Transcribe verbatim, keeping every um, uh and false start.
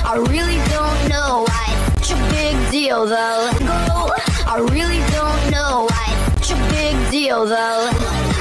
I really don't know why it's such a big deal though. Go, I really don't know why it's such a big deal though.